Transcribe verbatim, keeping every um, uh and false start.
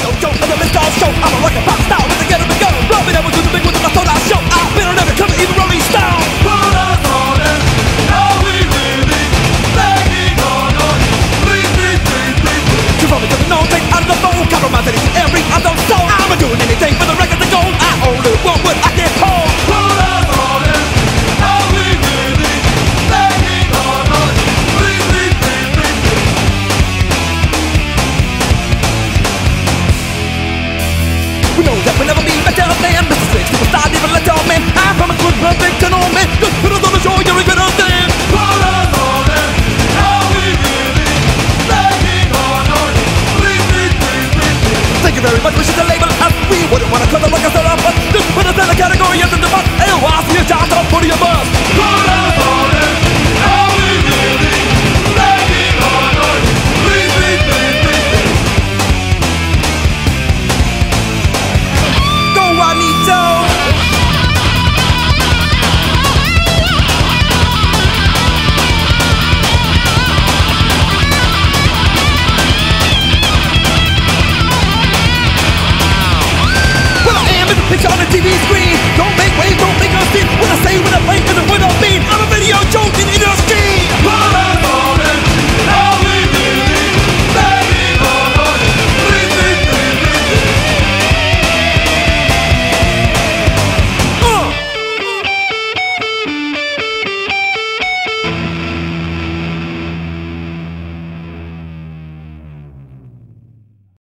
no joke, I'm the Mister Show. I'm a rocket pop star with the get up and go. Rubbing up with the big ones, I thought I'd show. I've been on every cover, even Rolling Stone. Put us on it, are we really begging on us? Please, please, please, please. You've only got the no take out of the phone. Compromise anything, every other soul. I'm doing anything for the record to go. I only want what I get home. Put us on it, are we really begging on us? Please, please, please, please, please. We know that we'll never be better than